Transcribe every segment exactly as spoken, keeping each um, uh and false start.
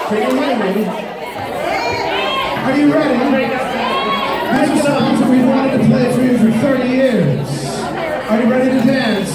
Can you hear me? Are you ready? These are songs that we've wanted to play for you for thirty years. Are you ready to dance?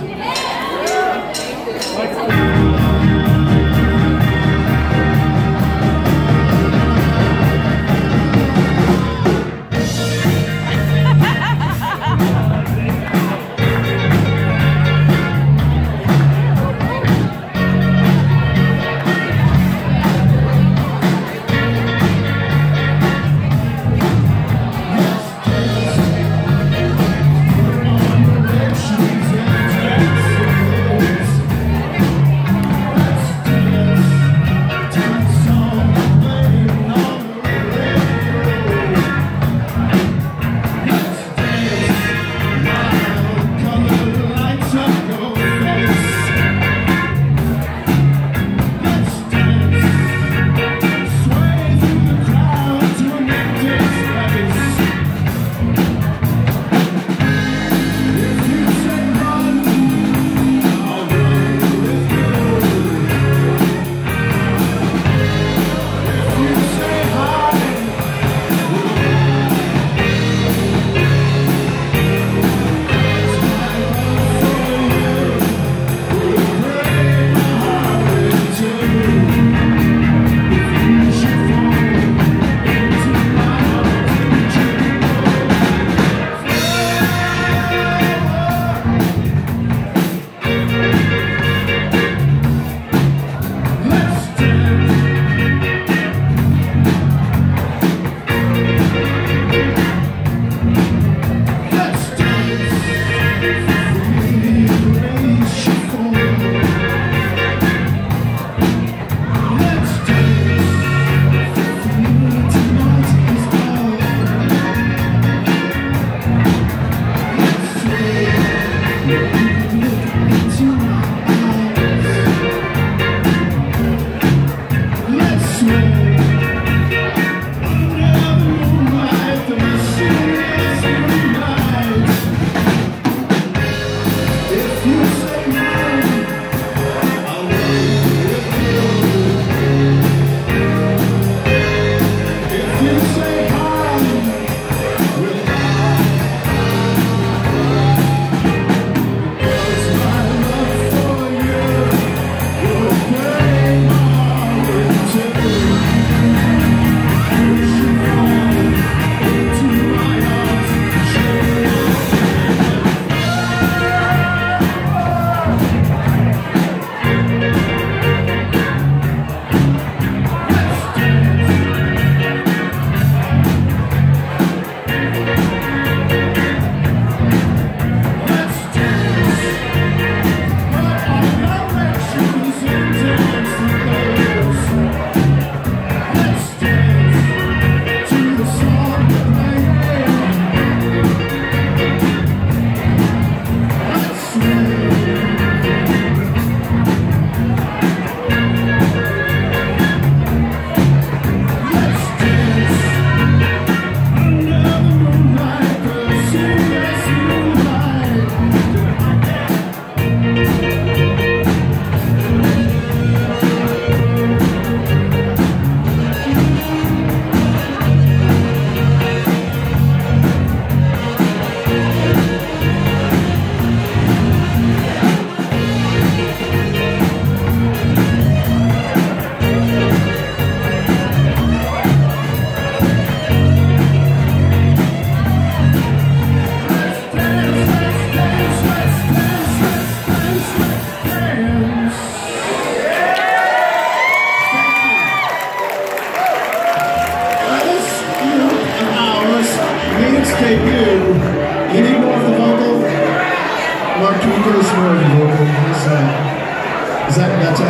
Is that better?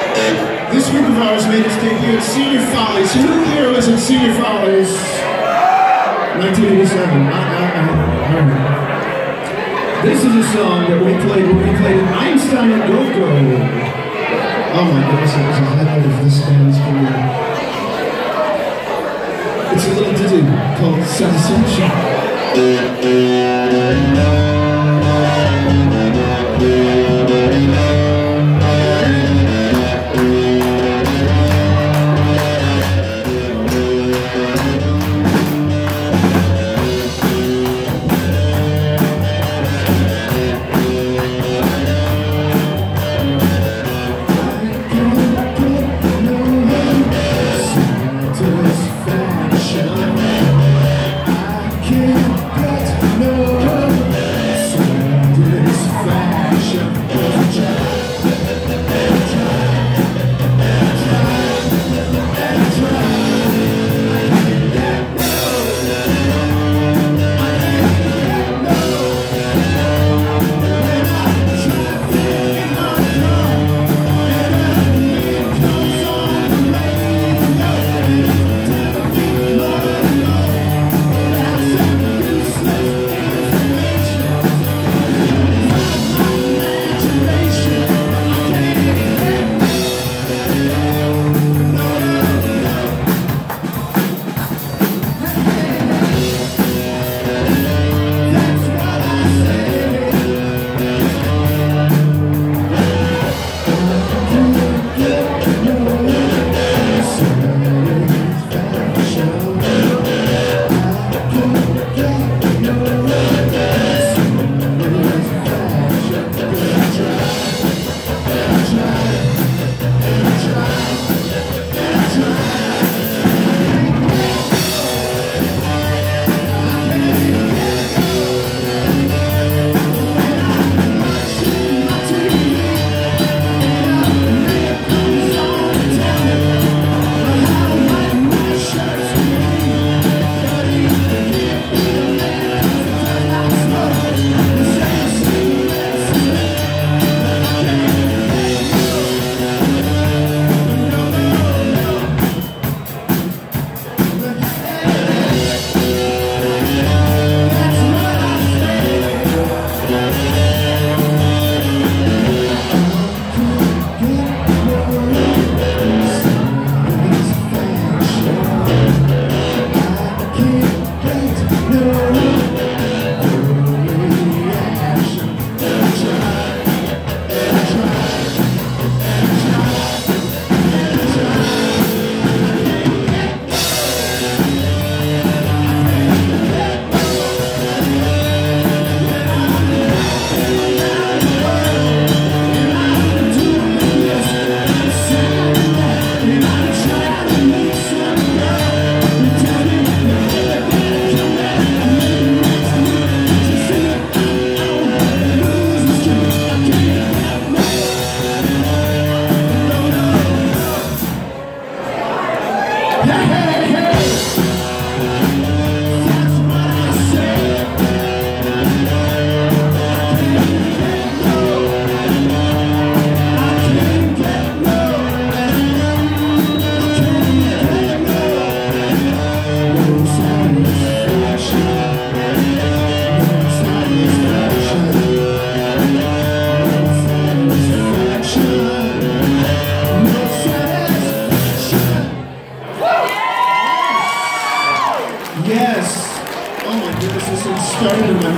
This group of ours made its debut at Senior Follies. Who here was at Senior Follies? nineteen eighty-seven. I, I, I, I this is a song that we played when we played at Einstein and Go-Go. Oh my goodness, it was a highlight of this band's career. It's a little ditty called Satisfaction.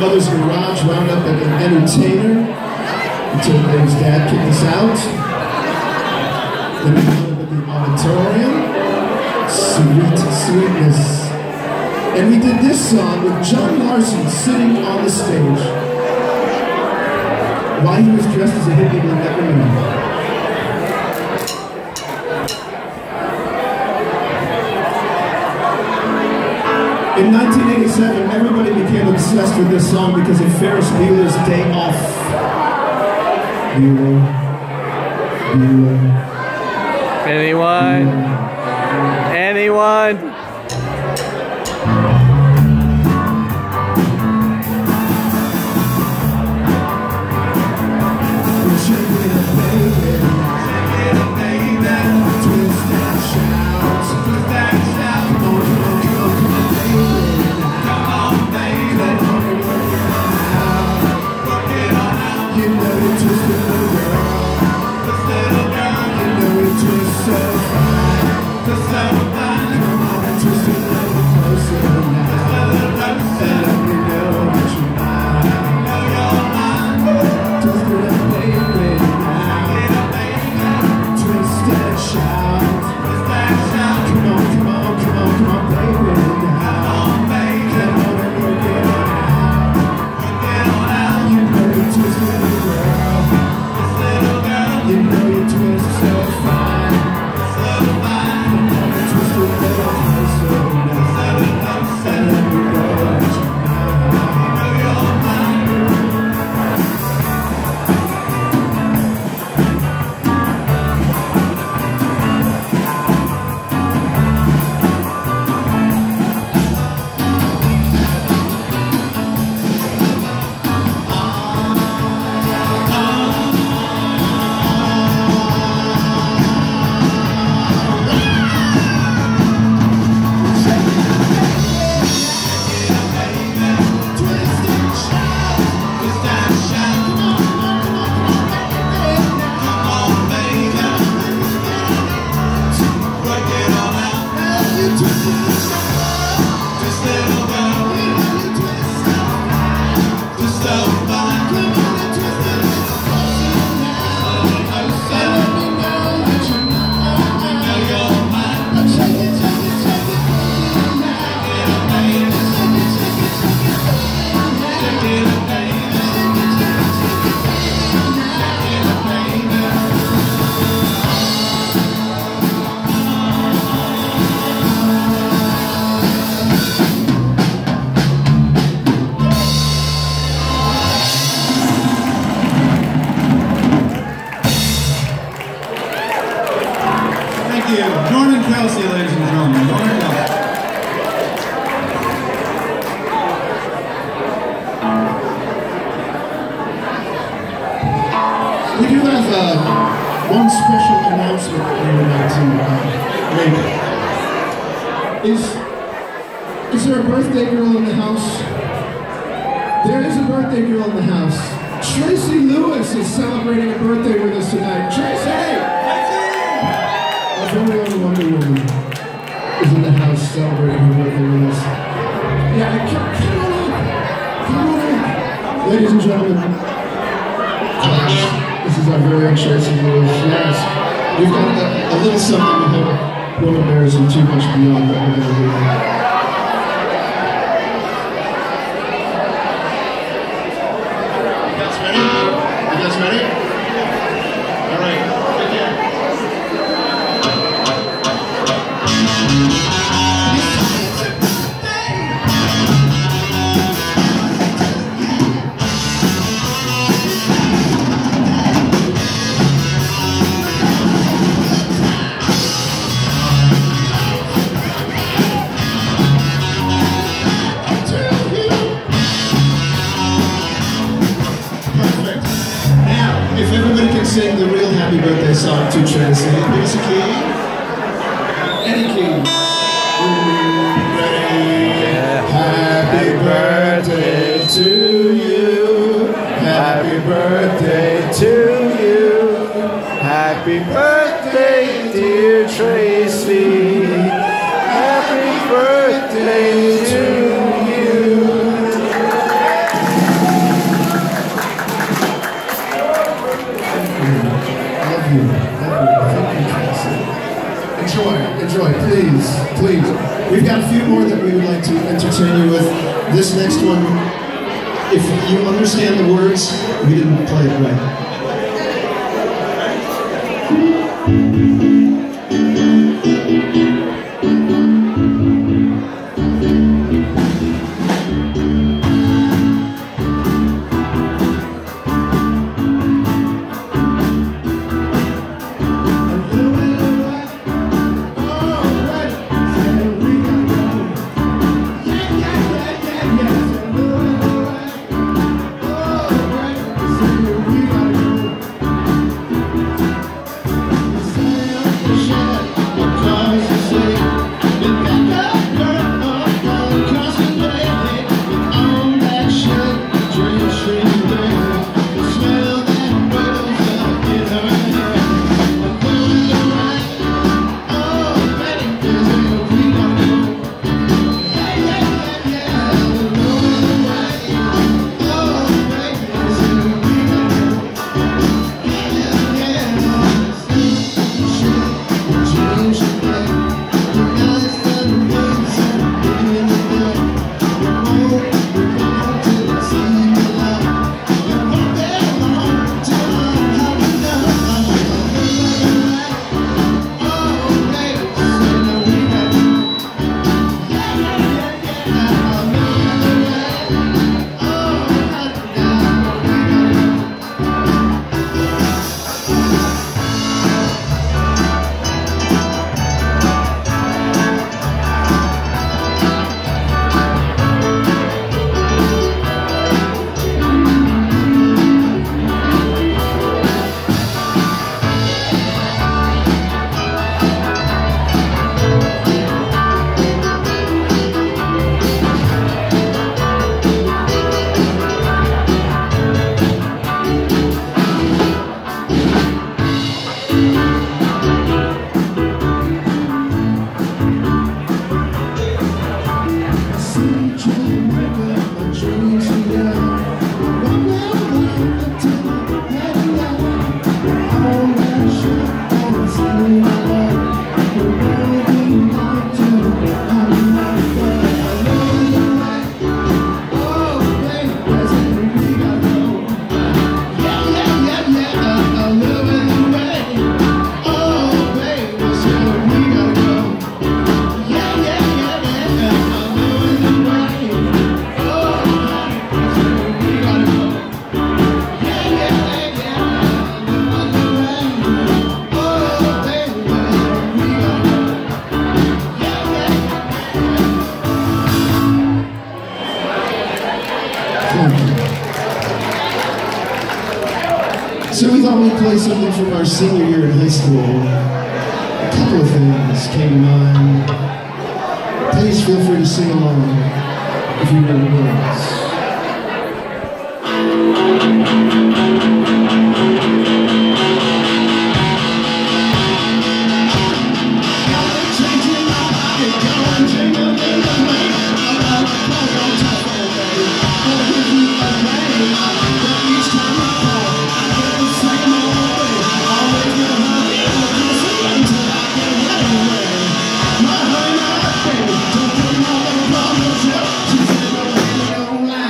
mother's garage, wound up like an entertainer until Dave's dad kicked us out. Then we wound up at the auditorium. Sweet sweetness. And we did this song with John Larson sitting on the stage. Why he was dressed as a hippie, we'll never know. In nineteen eighty-seven, everybody became obsessed with this song because of Ferris Bueller's Day Off. Bueller, Bueller. Anyone? Anyone? Norman Kelsey, ladies and gentlemen. Norman Kelsey. We do have uh, one special announcement we would like to uh, make. Is, is there a birthday girl in the house? There is a birthday girl in the house. Tracy Lewis is celebrating a birthday with us tonight. Tracy! Our very own Wonder Woman is in the house celebrating her birthday with us. Yeah, come, come on up. Come on up. Ladies and gentlemen, this is our very own Tracy Lewis. Yes, we've got a, a little something we hope won't embarrass you too much beyond what we're going to do. You guys ready? You guys ready? All right. Take care. If everybody can sing the real happy birthday song to Tracy, give us a key. Any key. Ready? Yeah. Happy birthday to you. Happy birthday to you. Happy birthday, dear Tracy. Happy birthday to you. enjoy, enjoy, please, please. We've got a few more that we would like to entertain you with. This next one, if you understand the words, we didn't play it right. So we thought we'd play something from our senior year in high school. A couple of things came to mind. Please feel free to sing along if you know the words. Don't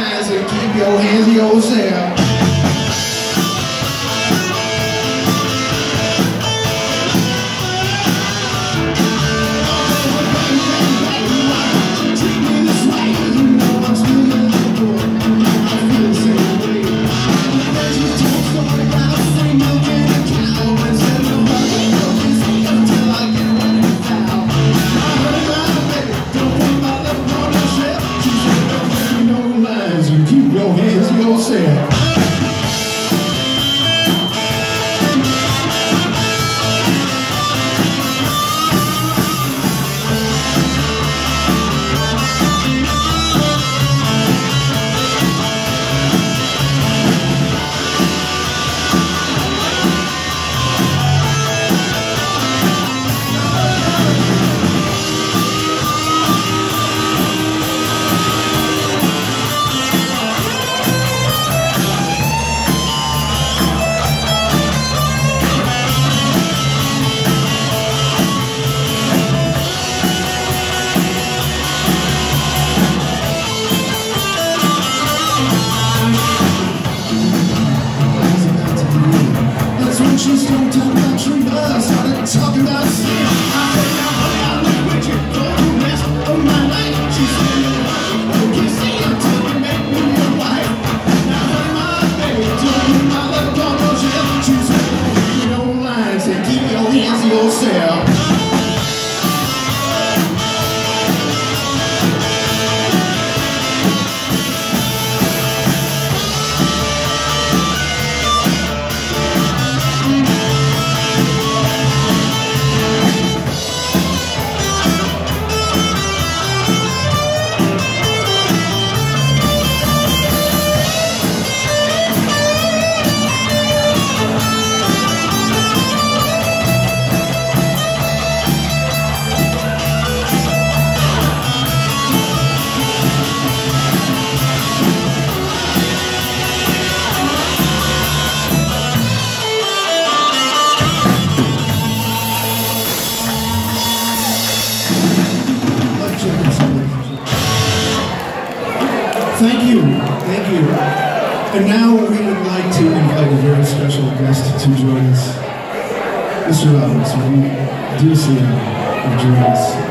Thank you, thank you. And now we would like to invite a very special guest to join us. Mister Robbins, will you do us the honor of joining us?